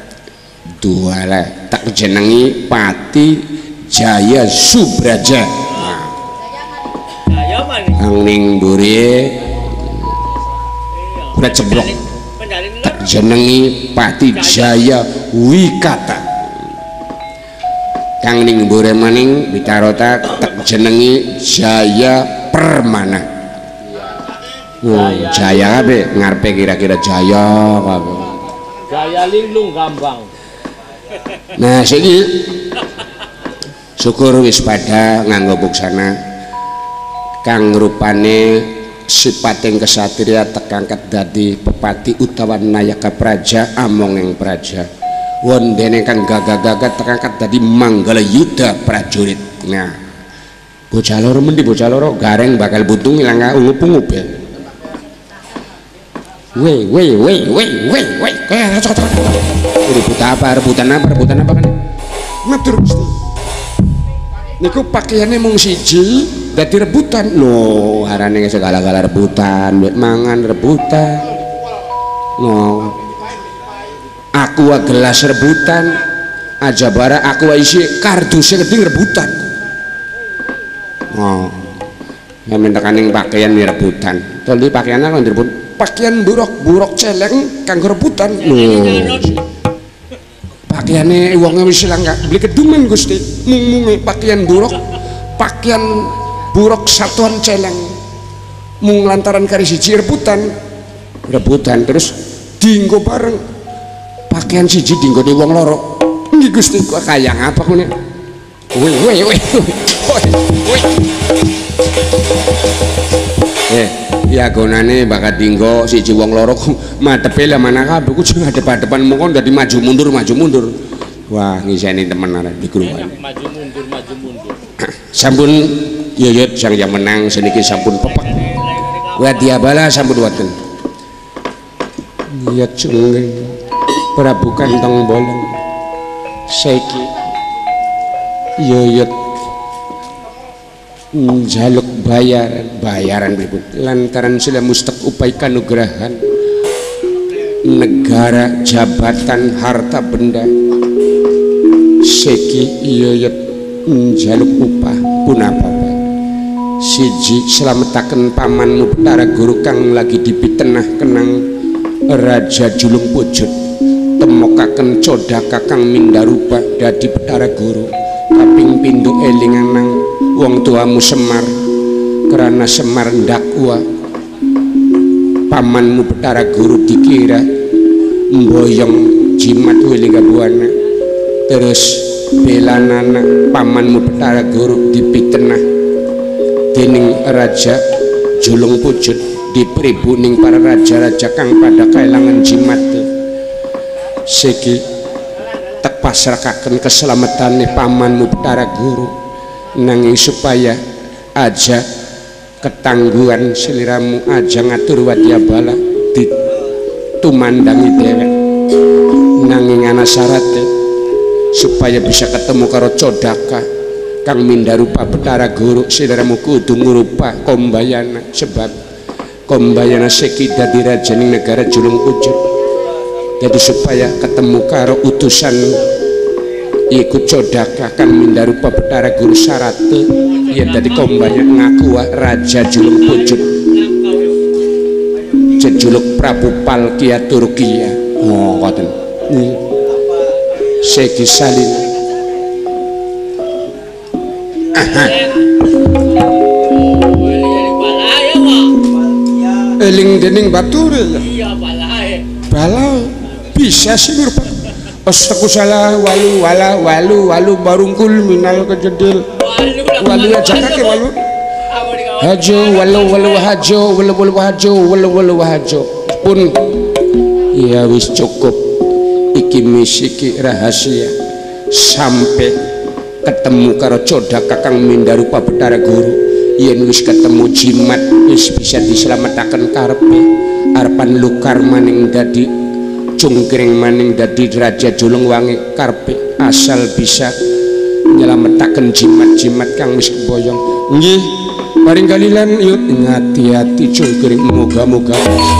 A: tak jenengi Pati Jaya Subraja. Ang ning buri udah ceblok tak jenengi Pati Jaya Wikata. Kang ning buri maning bicarota tak jenengi Jaya Permana. Jaya apa? Ngarepe kira-kira Jaya apa?
C: Jaya linglung gambang.
A: Nah siki syukur wis pada nganggo buksana kang rupane sipating kesatria tekangkat dadi pepati utawa nayaka praja amongeng praja wondene kang gagah-gagah tekangkat dadi manggala yuda prajurit. Nah bocah loro mendi bocah loro gareng bakal buntung ilang ungup-ungup ya. Weh rebutan apa kan? Matur Gusti. Niku pakaiannya mung siji dadi rebutan. Loh, harane segala-gala rebutan, mangan rebutan. No. Aqua gelas rebutan, aja bara aqua isi kardus geding rebutan. Oh. Ya mentakaning pakaian nih rebutan. Tadi pakaiannya kan direbut. Pakaian buruk celeng kanggo rebutan. Loh. Pakaiane wonge wis ilang gak beli kedumen Gusti. Mung pakaian buruk satuan celeng. Mung lantaran kari siji rebutan terus dinggo bareng. Pakaian siji dinggo di wong loro. Nggih Gusti kok kayang apa kene? Woi. Ya gonane bakal dinggo siji wong loro madepe lah mana kabeh ku sing hadep-hadepan mongko dadi maju mundur. Wah, ngiseni temen arek di grup.
C: Maju mundur.
A: Sampun yuyut sang yang menang seniki sampun pepek. Wa diabala sampun wonten. Ya cengeng Prabu Kantong Bolong. Saiki yuyut jaluk bayaran berikut lantaran sila mustak upai kanugrahan negara jabatan harta benda seki yuyut jaluk upah punapa siji selametaken pamanmu Betara Guru kang lagi dipitenah kenang Raja Julung Pujut temokaken codaka kang mindarupa dadi Betara Guru kaping pindho eling anang wong tuamu Semar karena Semar ndakwa pamanmu Betara Guru dikira mboyong jimat Welinggabuana terus belanana pamanmu Betara Guru dipitenah dening Raja Julung Pujut dipribuning para raja-raja kang pada kaelangan jimat segi tak pasrahkaken keselamatane pamanmu Betara Guru nanging supaya aja ketangguhan seliramu aja ngatur wadyabala ditumandangi dewek nanging ana syaratnya supaya bisa ketemu karo codaka kang mindarupa Betara Guru seliramu kudu ngurupa Kombayana sebab Kombayana seki dadi rajaning negara Julung Pujut jadi supaya ketemu karo utusan iku Codaka kang mindarupa Bathara Guru Sarate yen dadi kombayana ngaku raja julung pujut jejuluk Prabu Palkia Turkiya. Oh ngoten Segi Salin eling dening bature ya.
C: Iya
A: Bala bisa sih merupakan Astaghfirullah walu barungkul minal kejedil walu aja kake walu hajo walu hajo pun ya wis cukup iki misiki rahasia sampai ketemu karo Codaka kang mindarupa Bathara Guru yen wis ketemu jimat wis bisa diselametake karepe arepan lukar maning dadi cungkring maning dadi raja julung wangi karepe asal bisa nyelametaken jimat-jimat kang wis keboyong. Nggih paring kalilan yut ngati-ati cungkring moga-moga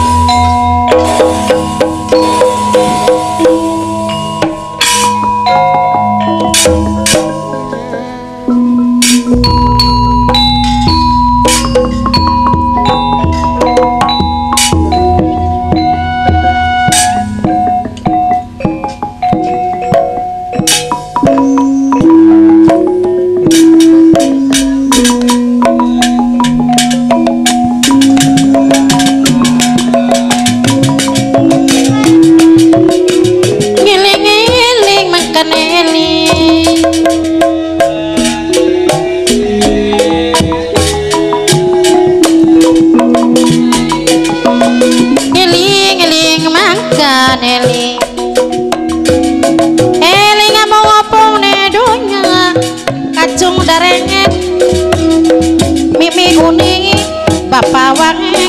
B: Bapak wangi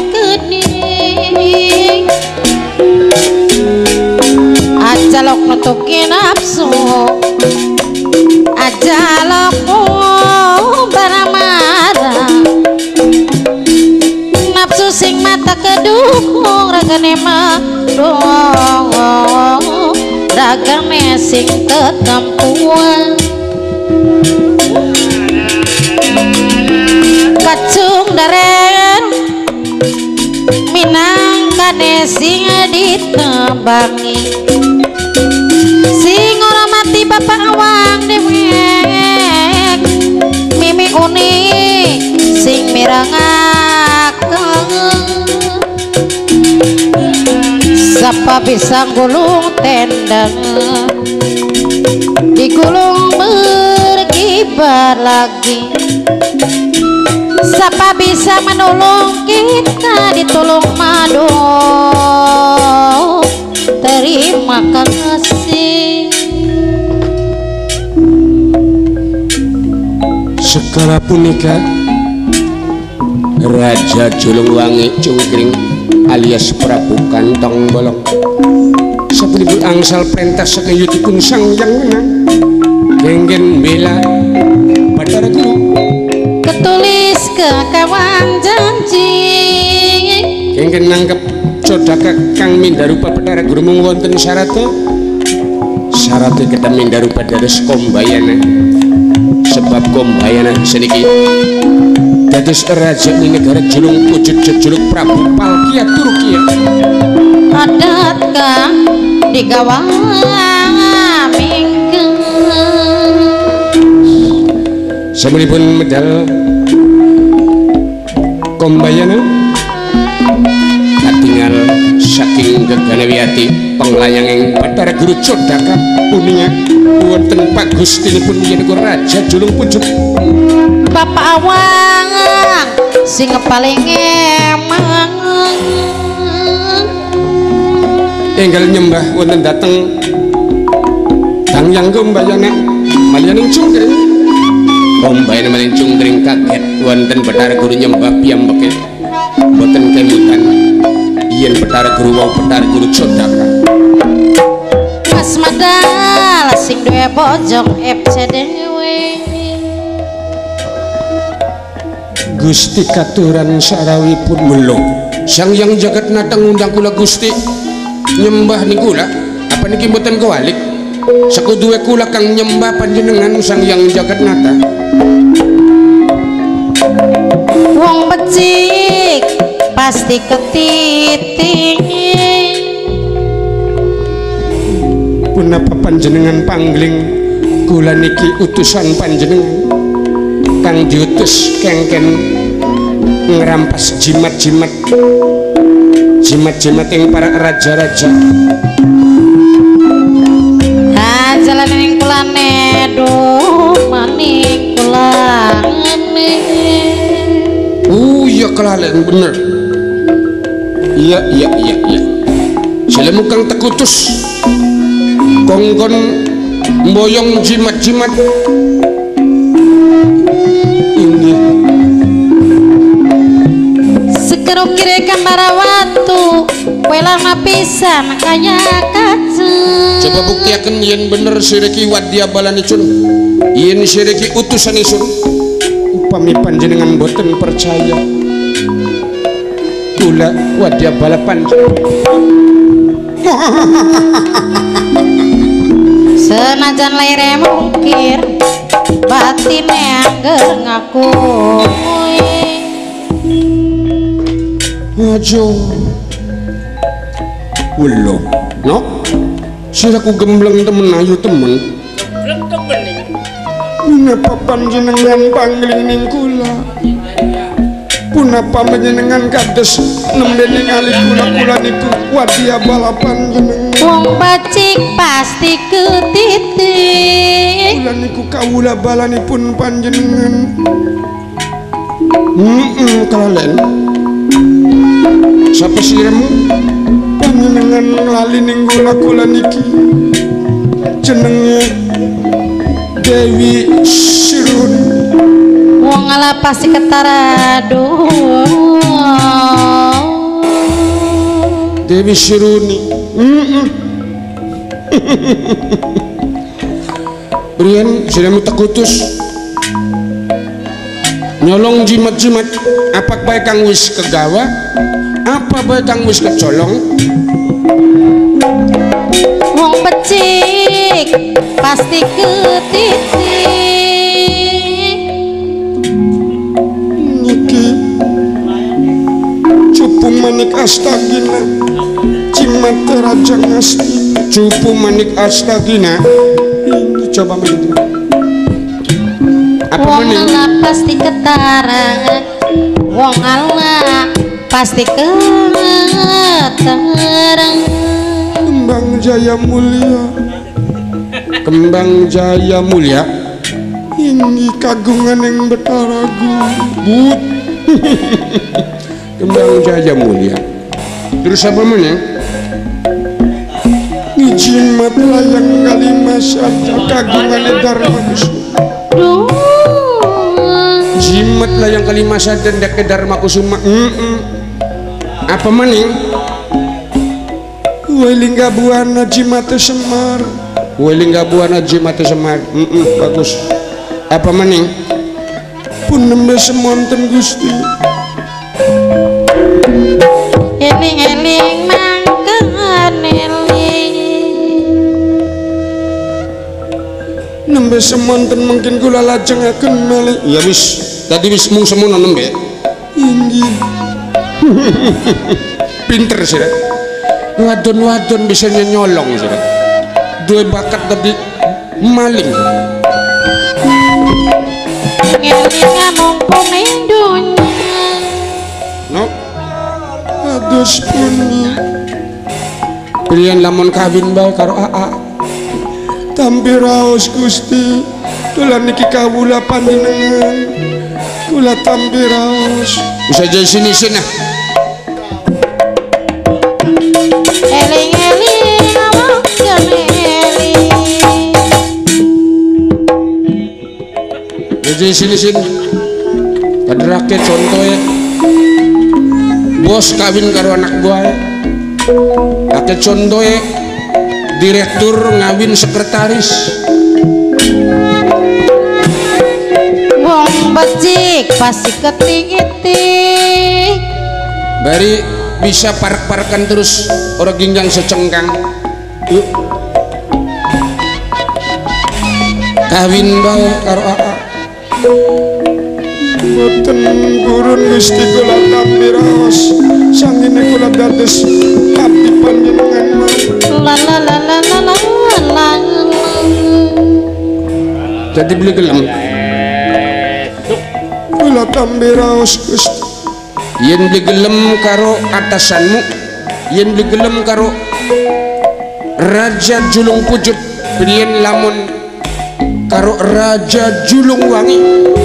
B: geni aja lok nutuki nafsu aja lok baramara nafsu sing mata kedukung ragane madong ragane sing ketempuan kacung daren minangkane sing ditebangi sing ora mati bapak awang dewek mimi uni sing mirangaken sapa bisa gulung tendang digulung berkibar lagi siapa bisa menolong kita ditolong madu terima kasih
A: segala punika Raja Julung Wangi Cungkring alias Prabu Kantong Bolong sapunika angsal perintah saking yutipun Sang Hyang Wenang kengken bela Bathara Guru
B: ketulis ke kawang janji
A: kengken nangkep Codaka kang mindarupa Bathara Guru mung wonten syarate kita mindarupa dados kombayana sebab kombayana seniki dados raja ing negara Julung Pujut jejuluk Prabu Palkia Turkiya
B: adat kang digawang minggu
A: samunipun medal kombayana katingal saking Geganawiyati penglayanging Bathara Guru Codaka punika wonten Pak Gustinipun yen Raja Julung Pujut
B: Bapak awang sing paling emang
A: enggal nyembah wonten dateng Kang Hyang kombayana maliyaning cungkring kombayana maling cungkring kaget wonten Bathara Guru nyembah piyambake boten kemutan yen Bathara Guru wau Bathara Guru Codaka
B: Mas Madal sing duwe bojong FC dewe
A: Gusti katuran sarawipun melo Sang Hyang Jagat Nata ngundang kula Gusti nyembah nikula apa niki mboten kewalik sekuduwe kula kang nyembah panjenengan Sang Hyang Jagatnata.
B: Wong becik pasti ketiting.
A: Punapa panjenengan panggling kula niki utusan panjenengan kang diutus kengken ngerampas jimat-jimat yang para raja-raja.
B: Jalan ning kulane duh maning kulane.
A: Iya kelalen bener. Iya. Silemu kang tekutus kongkon mboyong jimat-jimat inggih
B: sekero kire kamara watu welang pisan kaya kacu.
A: Coba buktiaken yen bener sireki wadya balanicun, yen sireki utusanisun. Upami panjenengan boten percaya kula wadya balapan.
B: Senajan laire mungkir batine angger ngaku.
A: Ajo ulo no siraku gembleng temen ayu temen. Punapa panjenengan panggling ning kula, punapa panjenengan kados nembe ningali kula niku wadya balapan jenengan.
B: Wong bacik pasti ketitik.
A: Kula niku kawula balanipun panjenengan. Kalalen sapa siremu panjenengan nglali ning kula niki jenenge Dewi Sirun.
B: Wong ala pasti ketara aduh.
A: Dewi Siruni. Brian siremu tekutus nyolong jimat-jimat apa bae kang wis kegawa apa bae kang wis kecolong.
B: Wong becik pasti ketitik.
A: Niki cupu manik astagina jimat raja ngasti cupu manik astagina. Ini coba menit apa
B: Wong
A: menit
B: ala pasti ketara. Wong ala pasti ketara.
A: Kembang Jaya Mulia, Kembang Jaya Mulia ini kagungan yang betaragu but. Kembang Jaya Mulia terus apa mana ngijin mat layang kalima saja kagungan Dharma Kusuma. Jimat layang kalima saja ndak ke Dharma Kusuma. Apa maning Welingga buana Jimate Semar. Welingga buana Jimate Semar. Bagus. Apa maning? Pun nembe semonten Gusti.
B: Eling-eling mangken eling.
A: Nembe semonten mungkin kula lajengaken malih. Ya wis, tadi wis mung semono nembe. Inggih. Pinter sih. Wadon-wadon bisa nyolong sih. Dua bakat tadi maling.
B: Ngelingan mumpung ning dunya.
A: No. Ados puni. Pilihan lamun kawin bae karo AA. Tampi raos Gusti. Kula niki kawula panjenengan. Kula tampi raos. Bisa jadi sini-sini.
B: Eling-eling mangken eling.
A: Jadi sini-sini. Pada rakyat contohnya. Bos kawin karo anak buah. Rakyat contohnya. Direktur ngawin sekretaris.
B: Wong becik pasti ketik-ketik.
A: Bari bisa parak-parakan terus orang ginjang secengkang. Yuk. kawin bae karo aa boten purun Gusti kula tampi raos sangine kula dados abdi panjenengan
B: la la la la la la la.
A: jadi beli gelem kula tampi raos Gusti yen beli gelem karo atasanmu yen beli gelem karo Raja Julung Pujut biyen lamun karo Raja Julung Wangi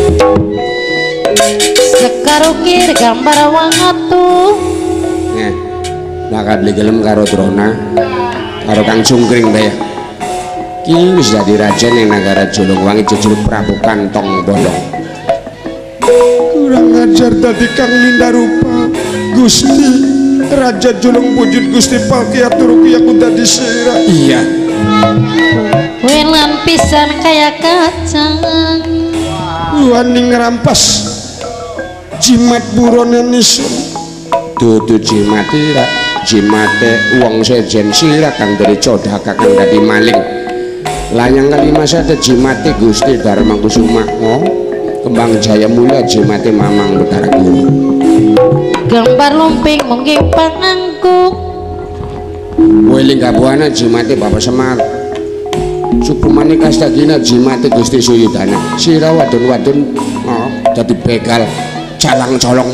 B: sekarukir gambar wangatu
A: bakal beli gelem karo Drona karo Kang Cungkring bayar ki wis dadi raja ning negara Julung Wangi jujur Prabu Kantong Bodong kurang ajar dadi Kang Mindarupa Gusti Raja Julung Pujut Gusti Palkiatur ki aku dadi sira iya
B: welan pisan kaya kacang
A: wani ngerampas jimat buronan nisun dudu jimati rak jimate wong sejen sira kang dari codhaka kang dadi maling layang kalima sada jimate Gusti Darmakusuma kembang jaya mulia jimate Mamang Betara Guru
B: gambar lumping mungkin pangangkuk
A: weling kabuana jimate Bapak Semar Supumane Kastagina jimate Gusti Suyudana sira wadon-wadon dadi begal calang colong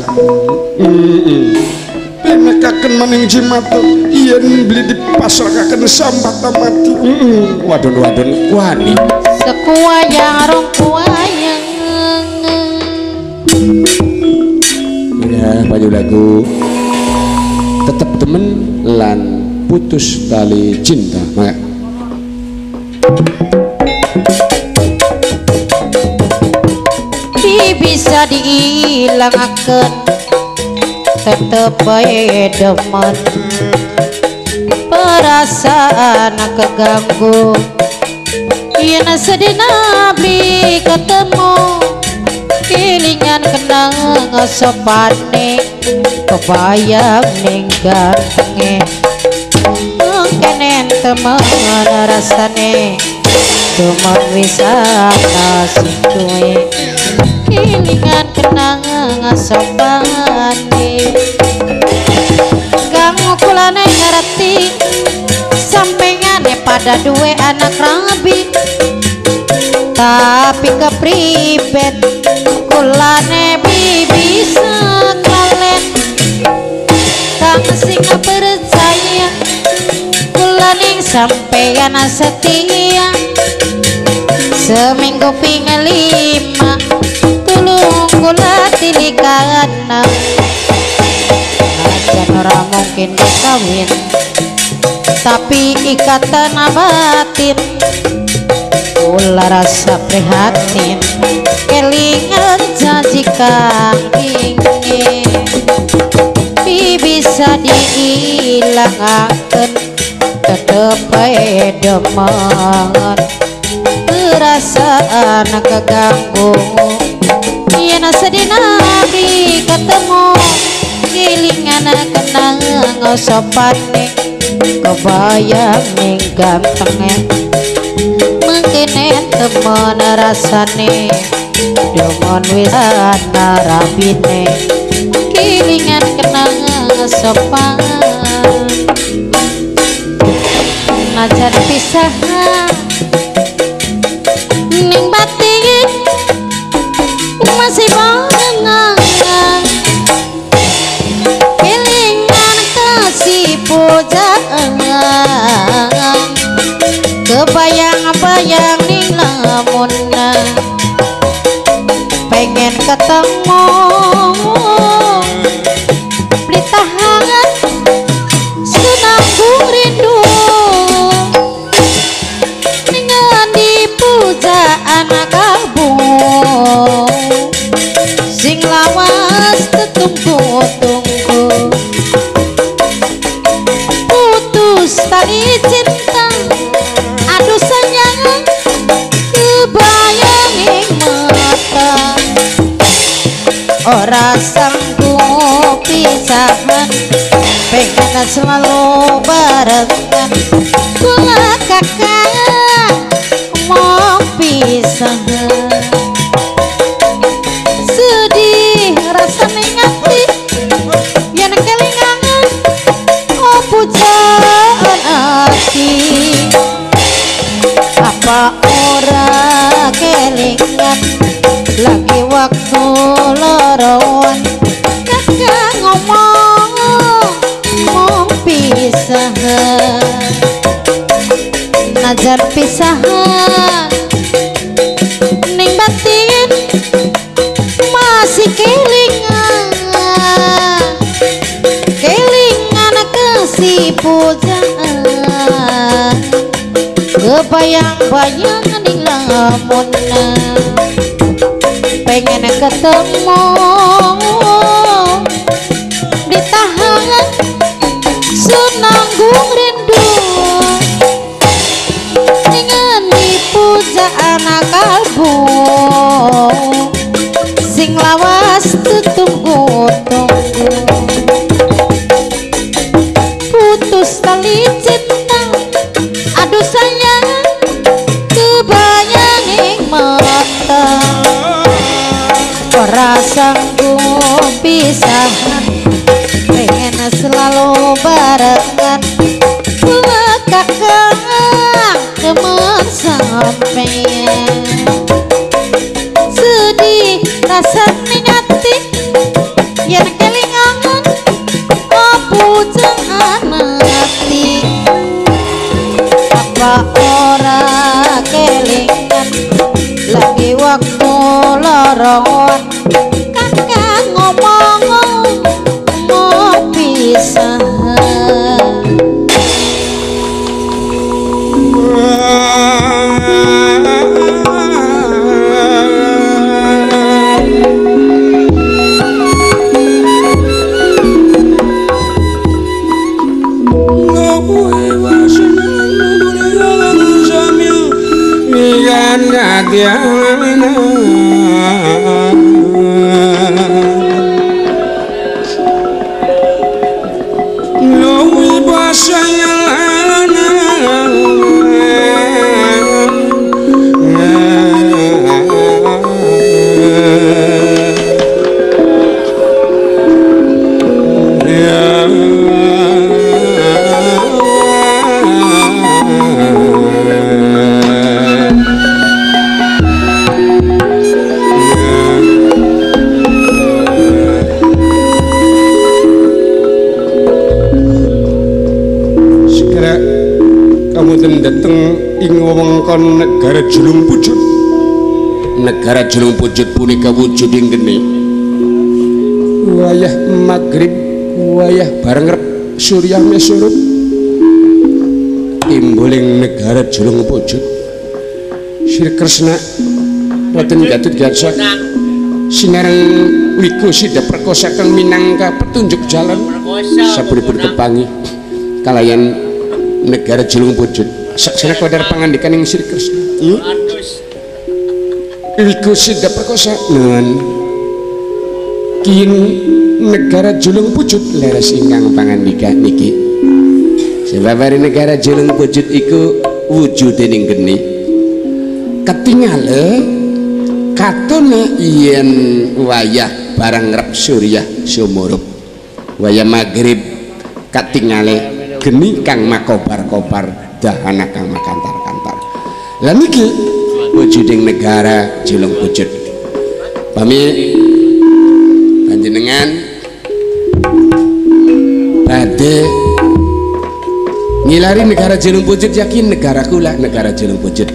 A: penekaken maning jimat yen beli dipasrakaken sambat mati wadon-wadon wani
B: sekuayang rong kuayang
A: ya baju lagu tetep temen lan putus tali cinta maka
B: bisa diilangaken tetep bae demen perasaan keganggu yen sedina beli ketemu kilingan kenang sopane kebayang ning gantenge kenen temen rasane temen wisata situe kilingan kenang sopane gang kulane ngerti sampengane pada duwe anak rabi tapi kepribet kulane bisa kalen kang sing percaya kulaning sampeyan setia seminggu ping 5 tulung kula tilikan ajan ora mungkin dikawin tapi ikatan batin kula rasa prihatin kelingan janji kang ingin bisa diilangaken tetep bae demen perasaan keganggu yen sedina beli ketemu kilingan kenang sopane kebayang ning gantenge mengkene temen rasane demen wisana rabine kilingan kenang sopan najan pisah ning batin masih bangang kilingan kasih pujaan kebayang-bayang ning lamun pengen ketemu beli tahan senanggung rindu dengan dipujaan kalbu sing lawas tetunggu-tunggu putus tali cinta aduh sayang kebayangin mata ora sanggup pisahan pengen selalu barengan kula kakak mau pisah senajan pisahan ning batin masih kelingan kesibukan kebayang-bayang ning lamun pengen ketemu ditahan senanggung rindu dengan dipuja anak kalbu sing lawas tutunggu-tunggu putus tali cinta aduh sayang kebayang ing mata ora sanggup pisahan pengen selalu barengan kakak teman sampeyan sedih rasa nyati yen kelingan pucang hati apa ora kelingan lagi waktu lorong kakak ngomong pisah negara Julung Pujut. Negara Julung Pujut punika wujuding geni wayah magrib wayah bareng rep surya mesurup imbuling negara Julung Pujut Sri Kresna Raden Gatotkaca sinareng wiku sida perkosa kang minangka petunjuk jalan sapripun kepangi kalayan negara Julung Pujut saksana kodar pangandikaning Sri Kresna wiku sida perkosa nuwun kin negara Julung Pujut leres ingkang pangandika niki sebabari negara Julung Pujut iku wujudening geni ketingale katone yen wayah barang rep surya sumurup wayah magrib katingale geni kang makobar-kobar dahana kang makantar-kantar lan iki wujuding negara Julung Pujut pami panjenengan badhe ngilari negara Julung Pujut yakin negara kula negara Julung Pujut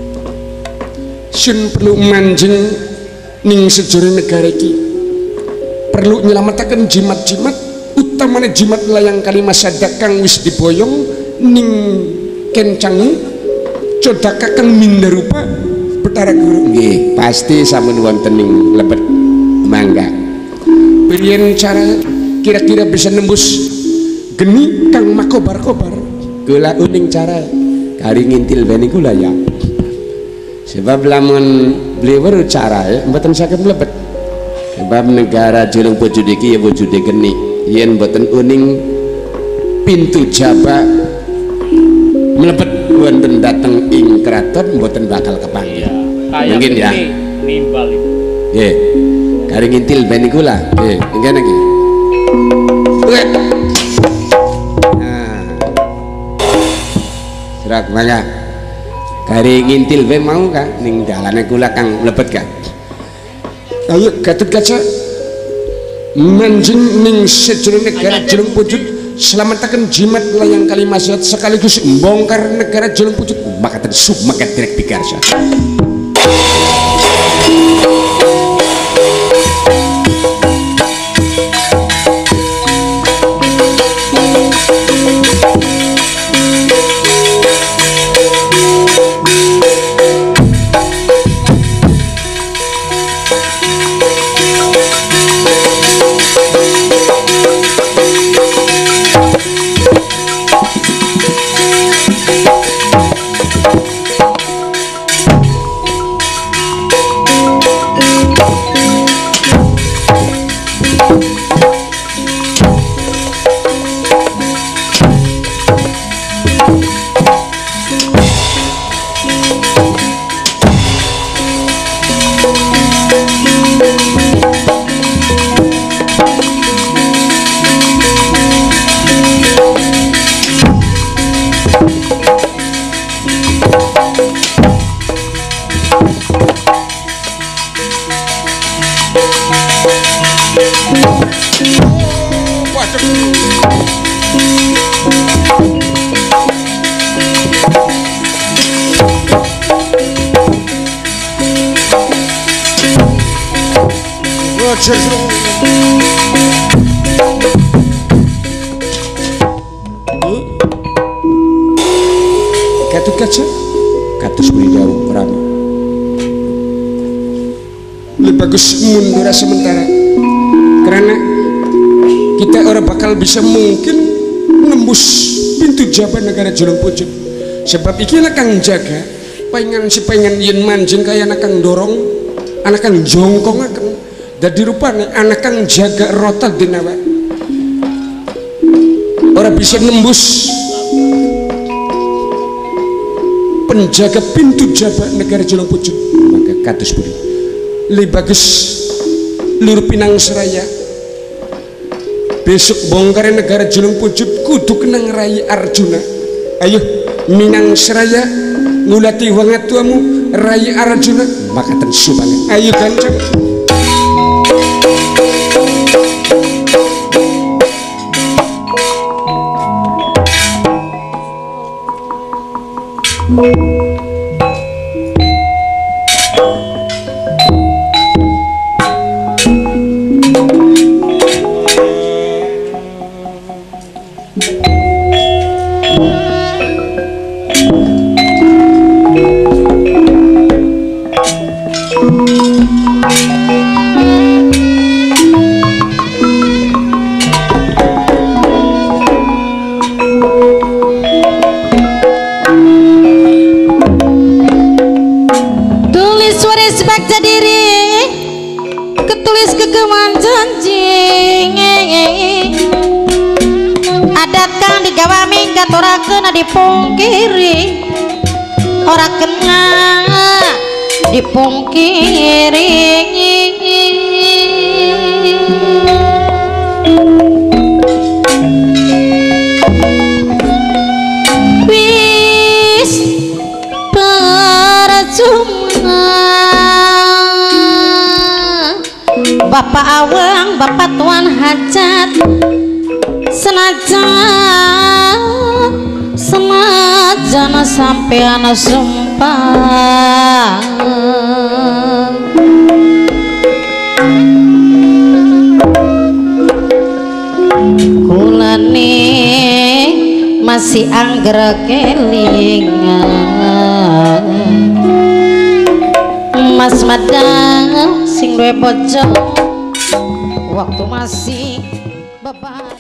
B: sun perlu manjing ning sejero negara iki perlu nyelametaken jimat-jimat utamane jimat layang kalimah sadak kang wis diboyong ning kencangi codaka kang mindarupa Betara Guru nggih pasti sampun wonten ning lebet mangga piyen cara kira-kira bisa nembus geni kang makobar-kobar kula uning cara kari ngintil beni kula ya sebab lamun beliau cara ya mboten saged mlebet sebab negara Julung Pujut iki ya wujude geni yen mboten uning pintu jaba mlebet wonten dateng ing kraton mboten bakal kepanggih mungkin ya nimbal itu nggih kari ngintil beni kula nggih ngene iki serak mangga kari ngintil be mau ka ning dalane kula kang mlebet ka ayo Gatotkaca manjing ning sejero negara Julung Pujut selamataken jimat layang Kalimasat sekaligus mbongkar negara Jalung Pucuk makaten sumaket direk pikarsa. Katut kaca, katus beri jauh rame. Lebih bagus mundur sementara, karena kita orang bakal bisa mungkin nembus pintu jabat negara Jalung Pucuk. Sebab ikilah kang jaga, pengen yen manjing kaya anak kang dorong, anak kang jongkong akan. Jadi rupanya anak kang jaga rotal dinawa orang bisa nembus penjaga pintu jabat negara Jalung Pucuk. Maka katus budi lebih bagus lur Pinang Seraya besok bongkar negara Jalung Pucuk kudu kenang Rai Arjuna. Ayo Minang Seraya ngulati wangat tuamu Rai Arjuna maka tensu banget. Ayo kancang.
D: Dipungkiri ora kena dipungkiri wis percuma Bapak Awang Bapak Tuan Hajat senajan sampean sumpah kulane masih angger kelingan Mas Madang sing duwe bojo waktu masih beban.